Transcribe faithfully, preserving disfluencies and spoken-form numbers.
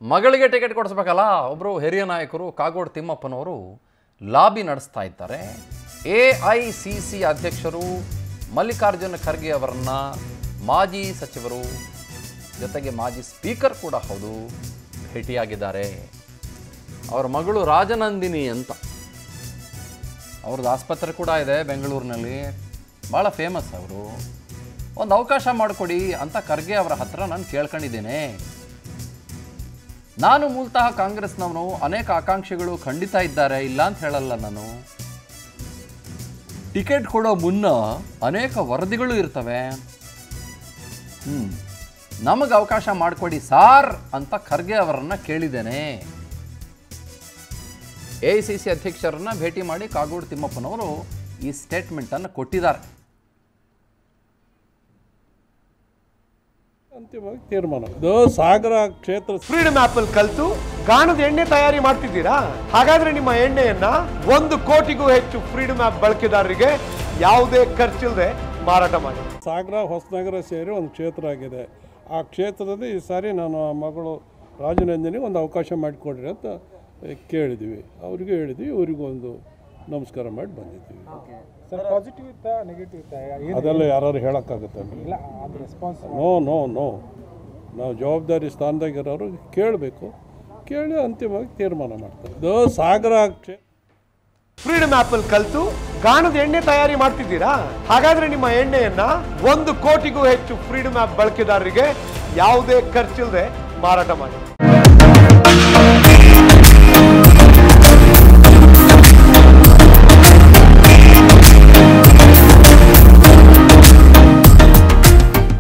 ಮಗಳಿಗೆ ಟಿಕೆಟ್ ಕೊಡಿಸ್ಬೇಕಲ್ಲ. ಒಬ್ಬರು ಹಿರಿಯ ನಾಯಕರು ಕಾಗೋಡು ತಿಮ್ಮಪ್ಪನವರು ಲಾಬಿ ನಡೆಸ್ತಾ ಇದ್ದಾರೆ. ಎ ಐ ಸಿ ಸಿ ಅಧ್ಯಕ್ಷರು ಮಲ್ಲಿಕಾರ್ಜುನ ಖರ್ಗೆ ಅವರನ್ನ ಮಾಜಿ ಸಚಿವರು ಜೊತೆಗೆ ಮಾಜಿ ಸ್ಪೀಕರ್ ಕೂಡ ಹೌದು ಭೇಟಿಯಾಗಿದ್ದಾರೆ. ಅವರ ಮಗಳು ರಾಜನಂದಿನಿ ಅಂತ, ಅವ್ರದ್ದು ಆಸ್ಪತ್ರೆ ಕೂಡ ಇದೆ ಬೆಂಗಳೂರಿನಲ್ಲಿ, ಭಾಳ ಫೇಮಸ್ ಅವರು. ಒಂದು ಅವಕಾಶ ಮಾಡಿಕೊಡಿ ಅಂತ ಖರ್ಗೆ ಅವರ ಹತ್ರ ನಾನು ಕೇಳ್ಕೊಂಡಿದ್ದೇನೆ. ನಾನು ಮೂಲತಃ ಕಾಂಗ್ರೆಸ್ನವನು, ಅನೇಕ ಆಕಾಂಕ್ಷಿಗಳು ಖಂಡಿತ ಇದ್ದಾರೆ, ಇಲ್ಲ ಅಂತ ಹೇಳಲ್ಲ ನಾನು. ಟಿಕೆಟ್ ಕೊಡೋ ಮುನ್ನ ಅನೇಕ ವರದಿಗಳು ಇರ್ತವೆ. ಹ್ಞೂ ನಮಗೆ ಅವಕಾಶ ಮಾಡಿಕೊಡಿ ಸಾರ್ ಅಂತ ಖರ್ಗೆ ಅವರನ್ನು ಕೇಳಿದ್ದೇನೆ. ಎ ಐ ಸಿ ಸಿ ಅಧ್ಯಕ್ಷರನ್ನ ಭೇಟಿ ಮಾಡಿ ಕಾಗೋಡು ತಿಮ್ಮಪ್ಪನವರು ಈ ಸ್ಟೇಟ್ಮೆಂಟನ್ನು ಕೊಟ್ಟಿದ್ದಾರೆ. ಅಂತಿಮವಾಗಿ ತೀರ್ಮಾನ ಇದು ಸಾಗರ ಕ್ಷೇತ್ರ ಫ್ರೀಡಮ್ ಆಪ್ ಅಲ್ಲಿ ಕಲಿತು ಗಾಣದ ಎಣ್ಣೆ ತಯಾರಿ ಮಾಡ್ತಿದ್ದೀರಾ? ಹಾಗಾದ್ರೆ ನಿಮ್ಮ ಎಣ್ಣೆಯನ್ನ ಒಂದು ಕೋಟಿಗೂ ಹೆಚ್ಚು ಫ್ರೀಡಮ್ ಆಪ್ ಬಳಕೆದಾರರಿಗೆ ಯಾವುದೇ ಖರ್ಚಿಲ್ಲದೆ ಮಾರಾಟ ಮಾಡಿ. ಸಾಗರ ಹೊಸನಗರ ಸೇರಿ ಒಂದು ಕ್ಷೇತ್ರ ಆಗಿದೆ. ಆ ಕ್ಷೇತ್ರದಲ್ಲಿ ಈ ಸಾರಿ ನಾನು ಮಗಳು ರಾಜನಂದಿನಿ ಒಂದು ಅವಕಾಶ ಮಾಡಿಕೊಡ್ರಿ ಅಂತ ಕೇಳಿದ್ವಿ. ಅವ್ರಿಗೂ ಹೇಳಿದ್ವಿ, ಇವರಿಗೂ ಒಂದು ನಮಸ್ಕಾರ ಮಾಡಿ ಬಂದಿದ್ದೀವಿ. ಪಾಸಿಟಿವ್ ಇತ್ತಾ ನೆಗೆಟಿವ್ ಇತ್ತಾ? ಅದೆಲ್ಲ ಯಾರು ಹೇಳೋಕ್ಕಾಗುತ್ತೆ? ಇಲ್ಲ ಅದು ರೆಸ್ಪಾನ್ಸ್ ನೋ ನೋ ನೋ ನಾವು ಜವಾಬ್ದಾರಿ ಸ್ಥಾನದಾಗಿರೋರು ಕೇಳಬೇಕು, ಕೇಳಿ ಅಂತಿಮವಾಗಿ ತೀರ್ಮಾನ ಮಾಡ್ತಾರೆ. ಇದು ಸಾಗರ ಕ್ಷೇತ್ರ ಫ್ರೀಡಮ್ ಆಪ್ ಅಲ್ಲಿ ಕಲಿತು ಗಾಣದ ಎಣ್ಣೆ ತಯಾರಿ ಮಾಡ್ತಿದ್ದೀರಾ? ಹಾಗಾದ್ರೆ ನಿಮ್ಮ ಎಣ್ಣೆಯನ್ನ ಒಂದು ಕೋಟಿಗೂ ಹೆಚ್ಚು ಫ್ರೀಡಮ್ ಆಪ್ ಬಳಕೆದಾರರಿಗೆ ಯಾವುದೇ ಖರ್ಚಿಲ್ಲದೆ ಮಾರಾಟ ಮಾಡಿ.